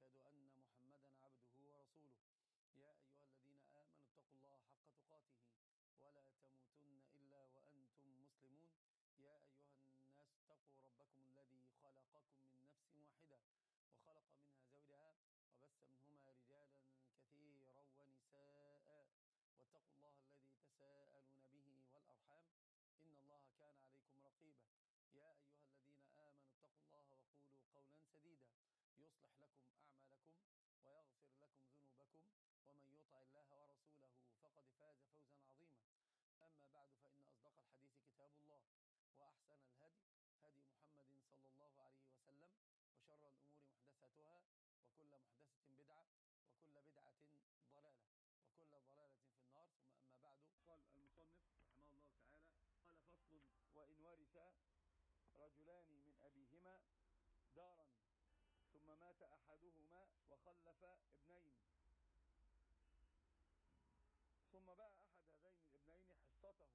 وأشهد أن محمدا عبده ورسوله. يا أيها الذين آمنوا اتقوا الله حق تقاته ولا تموتن إلا وأنتم مسلمون. يا أيها الناس اتقوا ربكم الذي خلقكم من نفس واحدة وخلق منها زوجها وبث منهما رجالا كثيرا ونساء، واتقوا الله الذي تساءلون به والأرحام إن الله كان عليكم رقيبا. يا أيها الذين آمنوا اتقوا الله وقولوا قولا سديدا يصلح لكم أعمالكم ويغفر لكم ذنوبكم، ومن يطع الله ورسوله فقد فاز فوزا عظيما. أما بعد، فإن أصدق الحديث كتاب الله، وأحسن الهدي هدي محمد صلى الله عليه وسلم، وشر الأمور محدثاتها، وكل محدثة بدعة، وكل بدعة ضلالة، وكل ضلالة في النار. ثم أما بعد، قال المصنف رحمه الله تعالى: قال فصل: وإن ورث رجلان من أبيهما دارا ثم مات أحدهما وخلف ابنين، ثم باع أحد هذين الابنين حصته،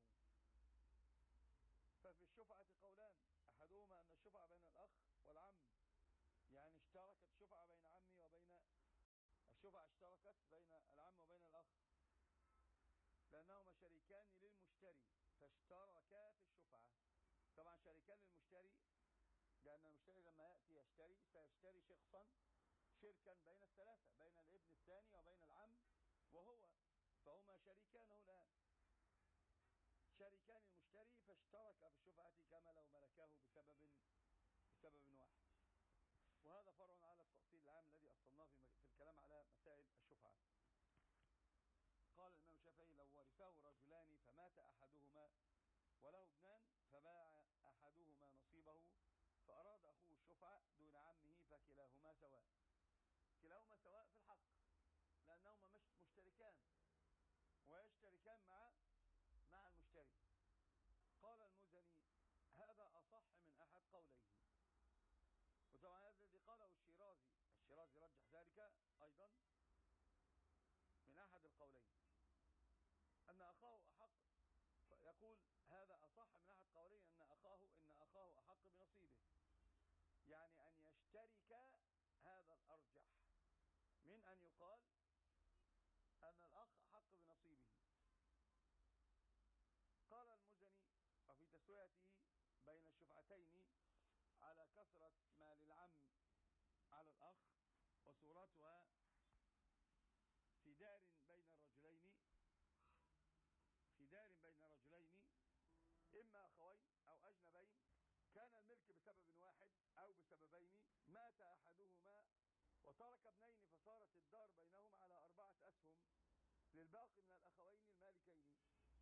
ففي الشفعة قولان: أحدهما أن الشفعة بين الأخ والعم، يعني اشتركت الشفعة بين عمي وبين الشفعة اشتركت بين العم وبين الأخ، لأنهما شريكان للمشتري فاشتركا في الشفعة. طبعا شريكان للمشتري لأن المشتري لما يأتي يشتري سيشتري شخصا شركا بين الثلاثة، بين الابن الثاني وبين العم وهو، فهما شريكانه الآن، شريكان المشتري فاشترك في الشفعة كما لو ملكاه بسبب واحد. وهذا فرع على التأصيل العام الذي أصلناه في الكلام على مسائل الشفعة. قال الإمام الشافعي: لو ورثه رجلان فمات أحدهما وله ابنان فباع أحدهما نصيبه فأراد أخوه الشفعة دون عمه فكلاهما سواء. كلاهما سواء في الحق لأنهما مشتركان ويشتركان مع المشتري. قال المزني: هذا أصح من أحد قوليه. وطبعا هذا الذي قاله الشيرازي رجح ذلك أيضا من أحد القولين، أن أخاه أحق. يقول: هذا أصح من أحد قوليه إن أخاه أحق بنصيبه، يعني أن يشترك، هذا الأرجح من أن يقال أن الأخ أحق بنصيبه. قال المزني: وفي تسويته بين الشفعتين على كثرة ما للعم على الأخ وصورتها في دار بين رجلين إما أخوين أو أجنبين، كان الملك بسبب واحد أو بسببين، مات أحدهما وترك ابنين فصارت الدار بينهم على 4 أسهم، للباقي من الأخوين المالكين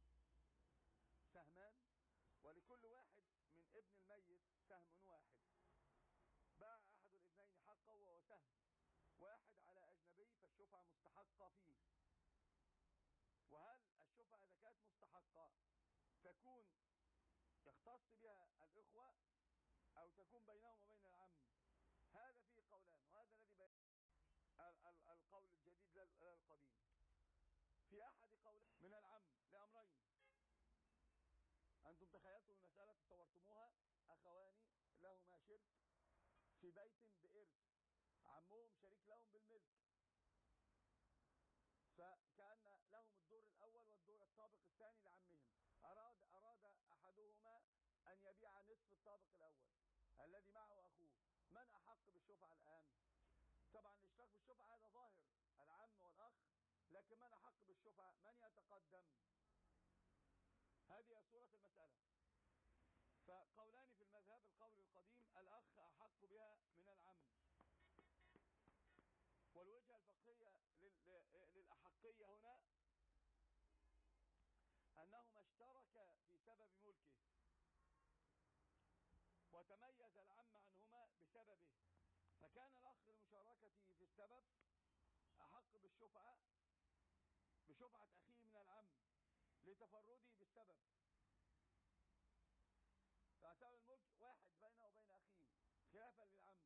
سهمان، ولكل واحد من ابن الميت سهم واحد. باع أحد الابنين حقه وهو سهم واحد على أجنبي فالشفعة مستحقة فيه. وهل الشفعة إذا كانت مستحقة تكون يختص بها الإخوة أو تكون بينهم وبين العم؟ هذا فيه قولان، وهذا الذي بين القول الجديد لا القديم. في أحد قول من العم لأمرين. أنتم تخيلتم المسألة، تصورتموها: أخوان لهما شرك في بيت بإرث، عمهم شريك لهم بالملك، فكأن لهم الدور الأول والدور الطابق الثاني لعمهم. أراد أحدهما أن يبيع نصف الطابق الأول الذي معه أخوه. من أحق بالشفعة الآن؟ طبعا الاشتراك بالشفعة هذا ظاهر العم والأخ، لكن من أحق بالشفعة؟ من يتقدم؟ هذه صورة المسألة. فقولان في المذهب: القول القديم الأخ أحق بها من العم. والوجهة الفقهية للأحقية هنا أنهما اشتركا في سبب ملكه، وتميز العم عنهما بسببه، فكان الأخ لمشاركته في السبب أحق بشفعة أخيه من العم لتفرده بالسبب. فسبب الملك واحد بينه وبين أخيه خلافا للعم،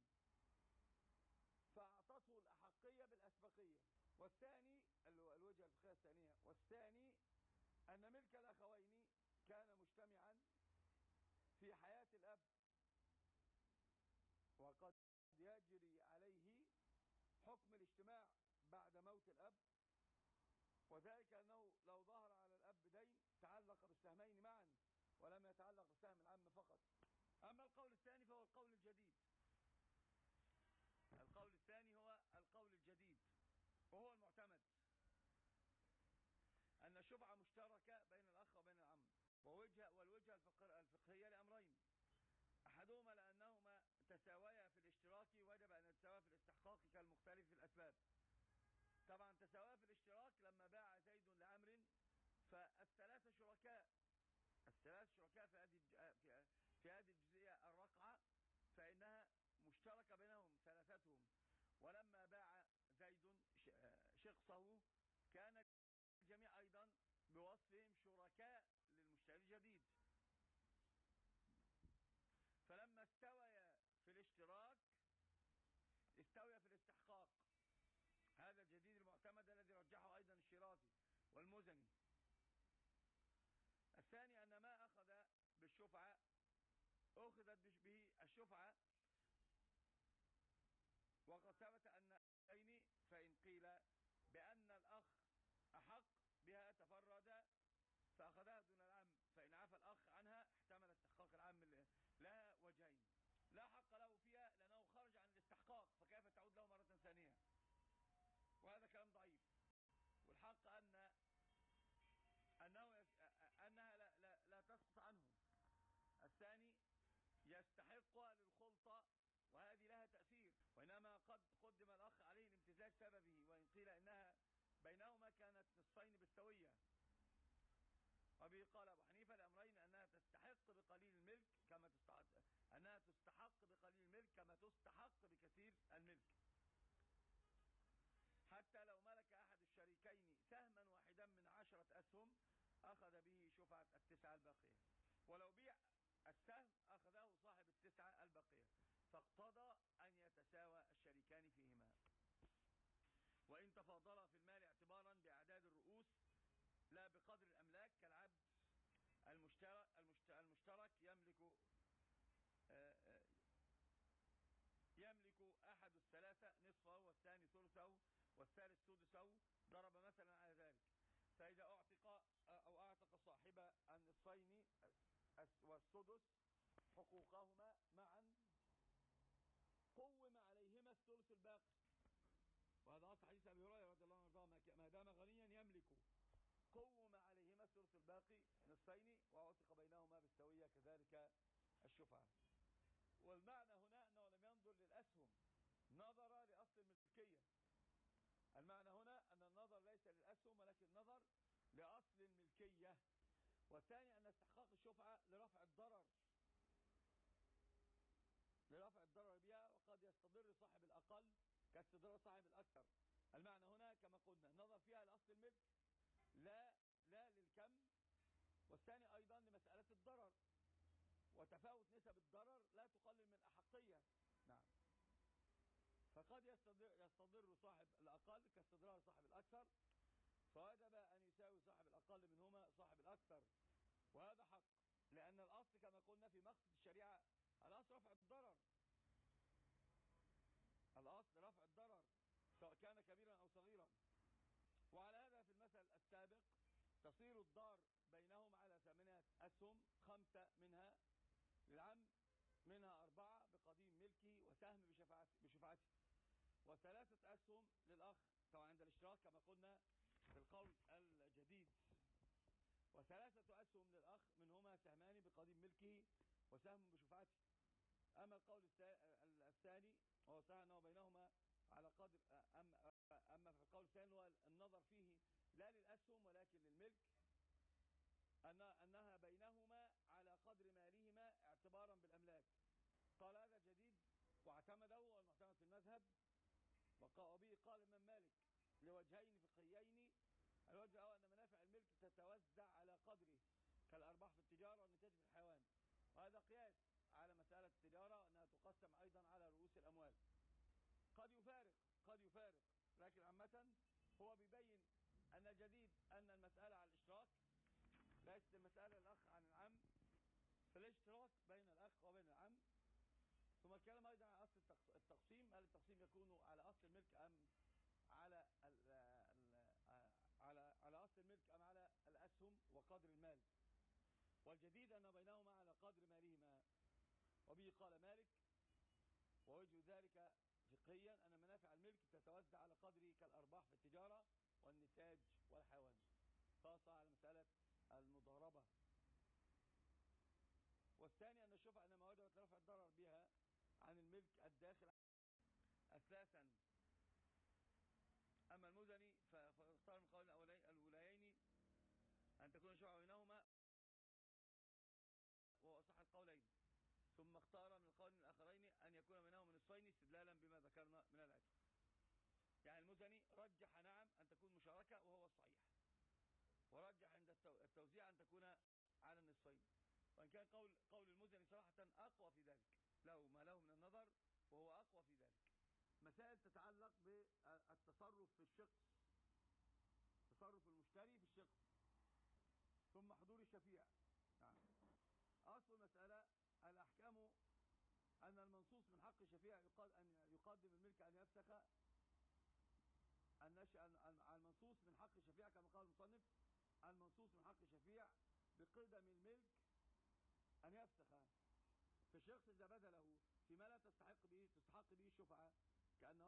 فأعطته الأحقية بالأسبقية. والثاني الوجهة الفقهية الثانية، والثاني أن ملك الأخوين كان مجتمعا في حياة الأب، وقد يجري عليه حكم الاجتماع بعد موت الأب، وذلك أنه لو ظهر على الأب دين تعلق بالسهمين معا ولم يتعلق بسهم العم فقط. أما القول الثاني فهو القول الجديد. القول الثاني هو القول الجديد وهو المعتمد، أن الشفعة مشتركة بين الأخ وبين العم، والوجهة الفقهية لأمرين: أحدهما لأنهما تساويا في الاشتراك وجب أن يتساويا في الاستحقاق كالمختلف في الأسباب. طبعا تساويا في الاشتراك لما باع زيد لعمر فالثلاثة شركاء، في هذه الجزئية الرقعة، فإنها مشتركة بينهم ثلاثتهم. ولما باع زيد شقصه كان الجميع أيضا بوصفهم شركاء للمشتري الجديد، فلما استويا في الاشتراك استويا في الاستحقاق. هذا الجديد المعتمد الذي رجحه أيضا الشيرازي والمزني. الثاني أن ما أخذ بالشفعة أخذت به الشفعة، وقد ثبت أن فإن قيل بأن الأخ أحق بها تفرد فأخذها دون العم، فإن عفى الأخ عنها احتمل استحقاق العم لها وجهين: لا حق له فيها لأنه خرج عن الاستحقاق فكيف تعود له مرة ثانية، وهذا كلام ضعيف. والحق أنها لا تسقط عنه. الثاني يستحقها للخلطة وهذه لها تأثير، وإنما قد قدم الأخ عليه لامتزاج سببه، وإن قيل إنها بينهما كانت نصفين بالسوية. وبه قال أبو حنيفة لأمرين: أنها تستحق بقليل الملك كما تستحق بكثير الملك، حتى لو ملك أحد الشريكين سهما واحدا من 10 أسهم أخذ به شفعة 9 الباقية، ولو بيع السهم أخذه صاحب 9 الباقية، فاقتضى أن يتساوى الشريكان فيهما، وإن تفاضلا في المال اعتبارا بأعداد الرؤوس لا بقدر الأملاك، كالعبد المشترك يملك أحد الثلاثة نصفه والثاني ثلثه والثالث سدسه، ضرب مثلا على ذلك. فإذا أعتق صاحب النصفين والسدس حقوقهما معا قوم عليهما الثلث الباقي، وهذا أصل حديث أبي هريرة رضي الله عنه: ما دام غنيا يملك، قوم عليهما الثلث الباقي نصفين وعتق بينهما بالسوية، كذلك الشفعة. والمعنى هنا أنه لم ينظر للأسهم، نظر لأصل الملكية. المعنى هنا أن النظر ليس للأسهم ولكن نظر لأصل الملكية. والثاني أن استحقاق الشفعة لرفع الضرر بها، وقد يستضر صاحب الأقل كاستضرار صاحب الأكثر. المعنى هنا كما قلنا النظر فيها لأصل الملك لا للكم، والثاني أيضا لمسألة الضرر، وتفاوت نسب الضرر لا تقلل من الأحقية. نعم، فقد يستضر صاحب الأقل كاستضرار صاحب الأكثر، فوجب أن يساوي صاحب الأقل منهما صاحب الأكثر، وهذا حق، لأن الأصل كما قلنا في مقصد الشريعة الأصل رفع الضرر سواء كان كبيرا أو صغيرا. وعلى هذا في المثل السابق تصير الدار بينهم على 8 أسهم، 5 منها للعم، منها 4 بقديم ملكه وسهم بشفعته، و3 أسهم للأخ طبعا عند الاشتراك كما قلنا في القول الجديد، و3 أسهم للأخ منهما سهمان بقديم ملكه وسهم بشفعته. أما القول الثاني هو صحيح أنه بينهما على قدر، أما في القول الثاني هو النظر فيه لا للأسهم ولكن للملك، أنها بينهما على قدر مالهما اعتبارا بالأملاك. قال هذا جديد واعتمده والمعتمد في المذهب، وبه قال الإمام مالك لوجهين فقهيين: الوجه الأول أن منافع الملك تتوزع على قدره كالأرباح في التجارة والنتاج في الحيوان، وهذا قياس على مسألة التجارة أنها تقسم أيضا على رؤوس الأموال. قد يفارق لكن عامة هو بيبين أن الجديد أن المسألة على الاشتراك ليست المسألة الأخ عن العم، فالاشتراك بين الأخ وبين العم، ثم ثم الكلام أيضا على أصل التقسيم. هل التقسيم يكون على أصل الملك أم على على أصل الملك أم على الأسهم وقدر المال؟ والجديد أن بينهما على قدر مالهما. وبه قال مالك: ووجه ذلك فقهيا أن منافع الملك تتوزع على قدره كالأرباح في التجارة والنتاج والحيوان، خاصة على مسألة المضاربة. والثاني أن الشفعة أن مواد رفع الضرر بها عن الملك الداخل أساسا. أما المزني فاختار من قول الولايين أن تكون الشفعة بينهما، وهو أصح القولين. ثم اختار من القول الآخرين أن يكون بينهما نصفين استدلالا بما ذكرنا من العتق. يعني المزني رجح نعم أن تكون مشاركة وهو الصحيح، ورجح عند التوزيع أن تكون على النصفين، وإن كان قول المزني صراحة أقوى في ذلك، له ما له من النظر وهو أقوى في ذلك. مسائل تتعلق بالتصرف في الشخص، تصرف المشتري في الشخص، ثم حضور الشفيع. نعم. أصل المسألة الأحكام أن المنصوص من حق الشفيع أن يقدم الملك أن يفسخ المنصوص من حق الشفيع كما قال المصنف، المنصوص من حق الشفيع بقدم الملك أن يفسخ في الشخص إذا بذله فيما لا تستحق به الشفعة، كأن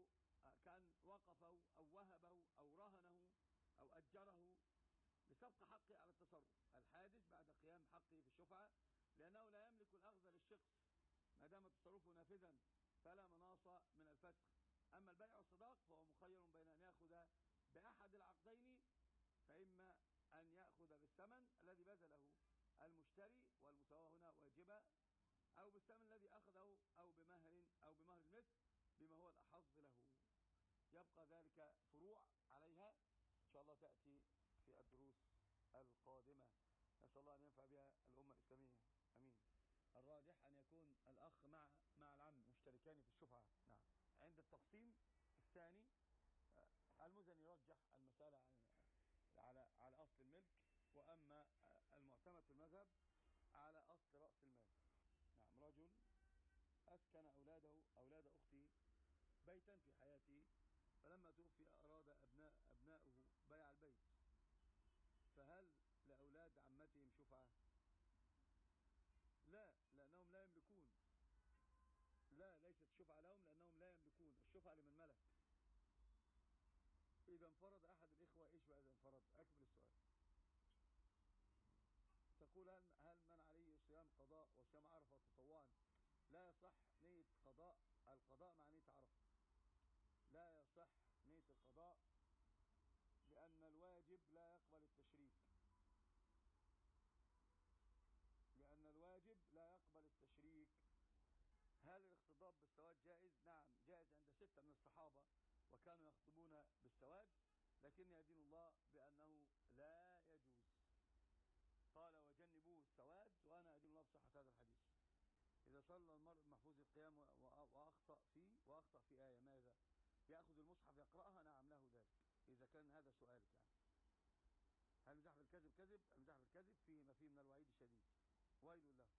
وقفه أو وهبه أو رهنه أو أجره لسبق حقه على التصرف الحادث بعد قيام حقه في الشفعة، لأنه لا يملك الأخذ للشخص ما دام تصرفه نافذا فلا مناص من الفسخ. أما البيع والصداق فهو مخير بين أن يأخذ بأحد العقدين، فإما أن يأخذ بالثمن الذي بذله المشتري والمساواة هنا واجبة، أو بالثمن الذي أخذه أو بمهر المثل بما هو الأحظ له. يبقى ذلك فروع عليها إن شاء الله تأتي في الدروس القادمة. نسأل الله أن ينفع بها الأمة الإسلامية، أمين. الراجح أن يكون الأخ مع العم مشتركان في الشفعة. نعم. عند التقسيم الثاني المزني يرجح المسألة على أصل الملك، وأما المعتمد في المذهب على أصل رأس المال. نعم. رجل أسكن أولاد أخته بيتا في حياته، فلما توفي أراد أبناؤه بيع البيت، فهل لأولاد عمتهم شفعة؟ لا، لأنهم لا يملكون. لا، ليست شفعة لهم لأنهم لا يملكون، الشفعة لمن ملك. إذا انفرد أحد الإخوة، إيش بقى إذا انفرد؟ أكمل السؤال. تقول هل من عليه صيام قضاء وصيام عرفة تطوعا؟ لا يصح نية القضاء مع نية عرفة، لا يصح نية القضاء، لأن الواجب لا يقبل التشريك، هل الاختضاب بالسواد جائز؟ نعم جائز عند 6 من الصحابة وكانوا يخطبون بالسواد، لكن يدين الله بأنه لا يجوز. قال وجنبوه السواد، وأنا أدين الله بصحة هذا الحديث. إذا صلى المرء محفوظ القيام وأخطأ في آية، ماذا؟ يأخذ المصحف يقرأها؟ نعم له ذلك، إذا كان هذا سؤالك يعني. هل مزاح بالكذب كذب؟ المزاح بالكذب فيه ما فيه من الوعيد الشديد، ويل له.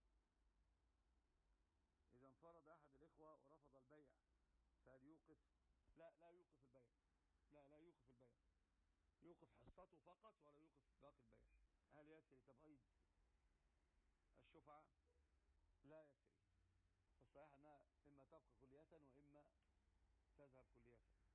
إذا انفرد أحد الإخوة ورفض البيع فهل يوقف؟ لا يوقف البيع، لا يوقف البيع، يوقف حصته فقط ولا يوقف باقي البيع. هل يسري تبعيد الشفعة؟ لا يسري، فالصحيح أنها إما تبقى كلية وإما تذهب كلية.